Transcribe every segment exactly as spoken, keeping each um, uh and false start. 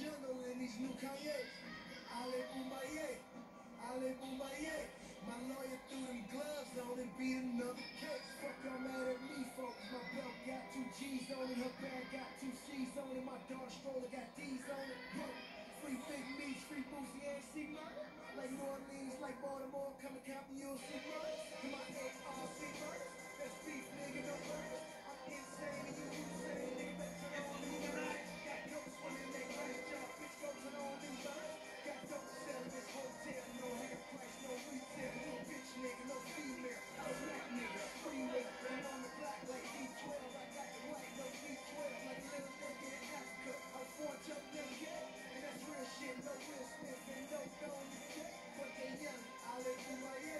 jungle in these new Kanye. Ale Boumbaye, Ale Boumbaye. My lawyer threw them gloves on and beat another case. Fuck, y'all mad at me, folks. My belt got two G's on it, her bag got two C's on it. My daughter stroller got D's on it. Yo, free Big Meats, free Boosie and C murder. Like New Orleans, like Baltimore, come to Compton, you'll see murder. To my ex, all see murder. That's beef, nigga, no murder. I'm insane and you insane, nigga. Better turn on me, right? Got dope swimming in that glass jar, bitch, go turn on them birds. Got dope selling this hotel, no half price, no retail, no bitch nigga, no female, no black nigga, free nigga. I'm on the block like D twelve, I got the white, no D twelve, like a little nigga in Africa. I'm four jump them gay, and that's real shit, no Will Smith and no Don Jet, but they young, Ale Boumbaye,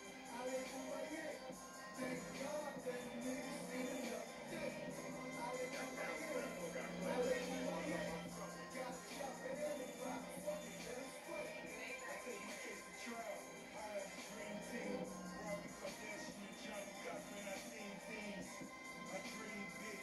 Ale Boumbaye. Thank God that the niggas seen enough day. Ale Boumbaye, Ale Boumbaye. Got a shot at anybody, fuck it, let us play. I say you chase the trial, I have a dream team. Robbie Kardashian and Johnny Cochran, I seen things. I dream big,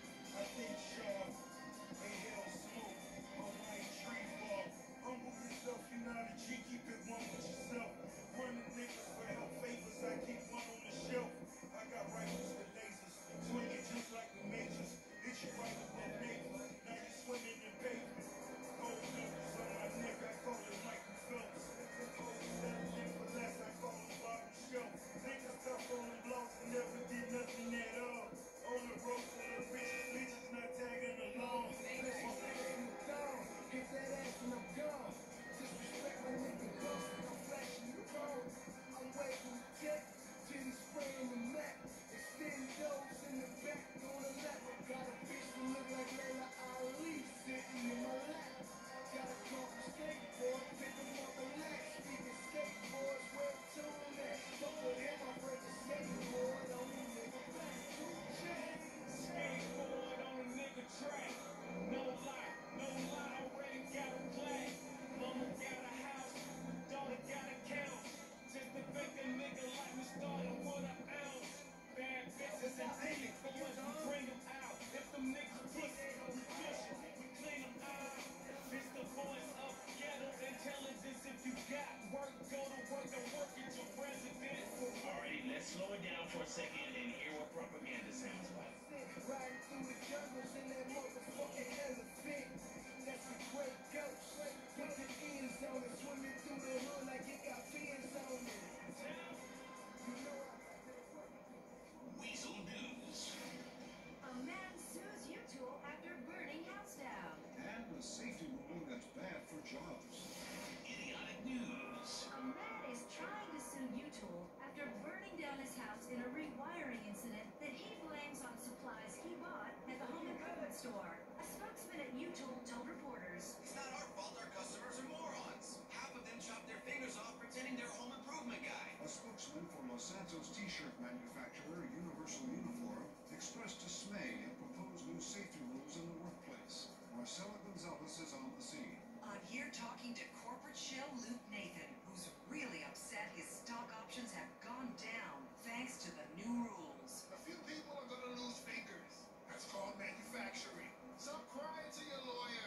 I think sharp. Ain't hell smoke, a white tree bark. Humble yourself, you're not a G, keep it one with yourself. Running niggas for help favors, I keep one on the shelf. I got rifles with lasers, swinging just like the majors. Hit you right with that neighbor, now you swimming in pavement. Gold numbers on my neck, I call it Michael Phelps. Gold settling for less, I call him Bobby Shelf. Niggas tough on the blocks and never did nothing at all. On the road for the bitches, bitches not tagging along. Let's go, down, hit that ass and I'm gone. Disrespect my nigga ghost, I'm flashing the code. I'm waving the jet, titty spraying the Mac. Extendos in the back on the left. Got a bitch that look like Layla Ali sitting in my lap. Got a clump of skateboard, pick them up and relax. Speaking skateboards, well tuned that. Fuck with him, I break a skateboard on the nigga back. Skateboard on a nigga track. No lie, no lie, already got a flag. Mama got a house, daughter got a count. Just to make a nigga like me started with an ounce. Bad bitches and demons, for us we bring them out. If them niggas pussy, we push it, we clean them out. It's the voice of ghetto intelligence. If you got work, go to work and work at your residence. Alrighty, let's slow it down for a second and hear what propaganda sounds like. Riding through the jungles in that motherfucking elephant. That's a great ghost. Put the ends on it, swimming through the hood like it got fins on it. You know I Weasel News. A man sues U-Tool after burning house down. And a safety ruling that's bad for jobs. Idiotic News. A man is trying to sue U-Tool after burning down his house in a rewiring incident that he blames on supplies he bought at the home improvement store. A spokesman at U-Tool told reporters, "It's not our fault our customers are morons. Half of them chop their fingers off pretending they're a home improvement guy." A spokesman for Los Santos t-shirt manufacturer Universal Uniform expressed dismay at proposed new safety rules in the workplace. Marcela Gonzalez is on the scene. I'm here talking to corporate shill Luke Nathan, who's really upset his stock options have gone down thanks to the new rules. A few people are going to lose fingers. That's called manufacturing. Stop crying to your lawyer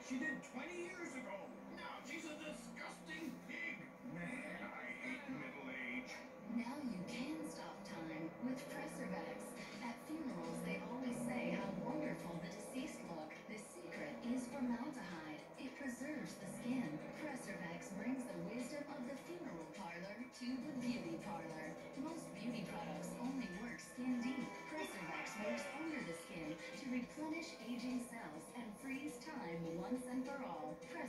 she did twenty years ago. Now she's a disgusting pig. Man, I hate middle age. Now you can stop time with Preservax. At funerals, they always say how wonderful the deceased look. The secret is formaldehyde. It preserves the skin. Preservax brings the wisdom of the funeral parlor to the beauty parlor. Most beauty products only work skin deep. Preservax works under the skin to replenish aging cells and freeze time once and for all.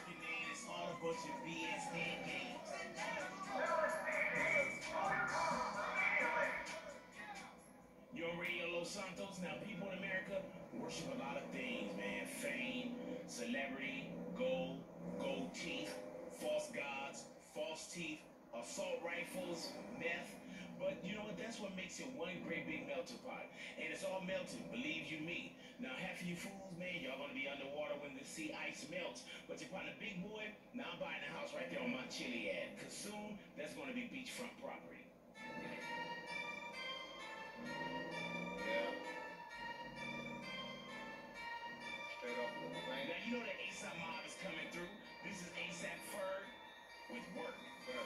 working, man. It's all a bunch of B S head games. You're on Radio Los Santos. Now, people in America worship a lot of things, man. Fame, celebrity, gold, gold teeth, false gods, false teeth, assault rifles, meth. But you know what? That's what makes it one great big melting pot. And it's all melting, believe you me. Now, half of you fools, man, y'all gonna be underwater when the sea ice melts. But your partner, big boy, now I'm buying a house right there on Mount Chiliad. Because soon, that's gonna be beachfront property. Yeah. Straight off the plane. Now, you know the ASAP mob is coming through. This is ASAP Ferg with work. A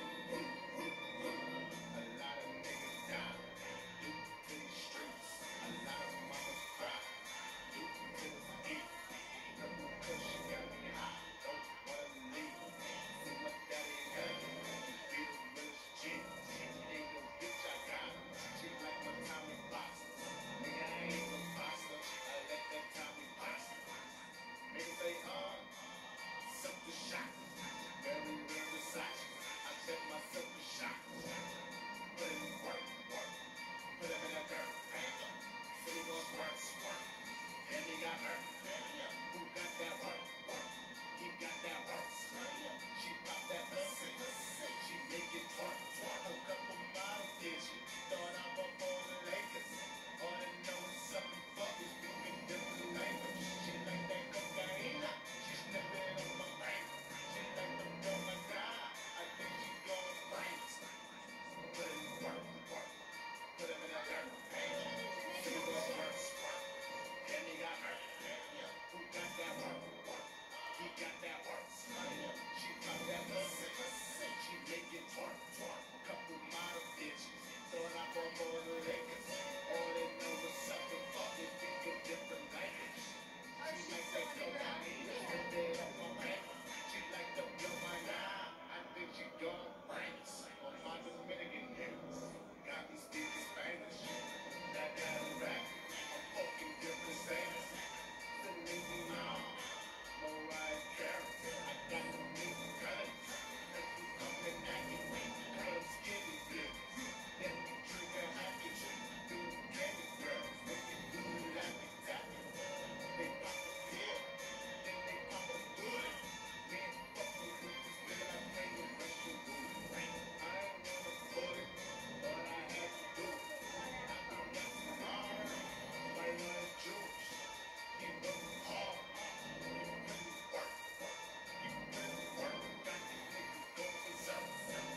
lot of niggas die. Due to the streets. A lot of mamas cry. Due to the heat. Purple cushion got me hot. Don't wanna leave. See my daddy got me. Be the realest G. She ain't no bitch I got. She like my Tommy Boxer. Nigga, I ain't no boxer. I let that Tommy Boxer. Niggas say, uh, something shot. Very, very Versace. I bet myself a shot. Put it in work, work. Put it in that dirt. City gon' squirt, squirt. And he got hurt. Who got that work, work? He got that work. She pop that pussy. She make it twerk, twerk. A couple model digits. Thought I'm up on the Lakers. All I know is something fuck is speaking different language. She like that cocaine. She sniffing on my brain. She like the girl I die. I think she gonna bring it. Put it in work, work. Put it in that dirt. City gon' squirt, squirt. And he got hurt. Who got that work, work? He got that work. She pop that pussy. She make it twerk, twerk. Couple model bitches. Thought I bought more the Lakers. All they know is something fucking think a different language. She like that cocaine. Put it up my back. She like to blow my eye. I think she gonna bring it. On my Dominican hills. Got me speaking Spanish. That down back. I'm fucking different sailors. The nigga now. Mariah Carey. I got the nigga colors. Make you come and act it. Girl, skinny bitch. Then we drink a happy chick. Do candy girls. Make you do lappy tappy. They pop a pill. Then they pop a good. Man, fuck me with this nigga. I pay the Russian booty. I ain't wanna put it, but I had to do it. I thought that's smart. My young Jews. He working hard. He putting work. He putting work. Got these niggas going berserk.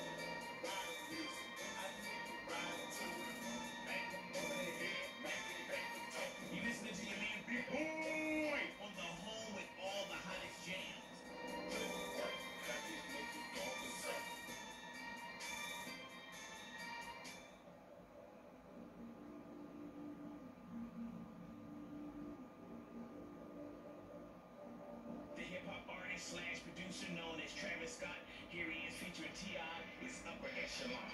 Riding music. I see you riding too. Bang them on the head. Bang it, bang it, talk. You listening to your man Big Boy on the home with all the hottest jams. Putting work. Got these niggas going berserk. The hip-hop artist slash producer known as Travis Scott. Here he is featuring T I It's Upper Echelon.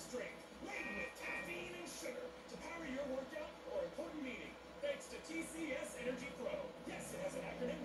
sports drink, laden with caffeine and sugar to power your workout or important meeting. Thanks to T C S Energy Pro. Yes, it has an acronym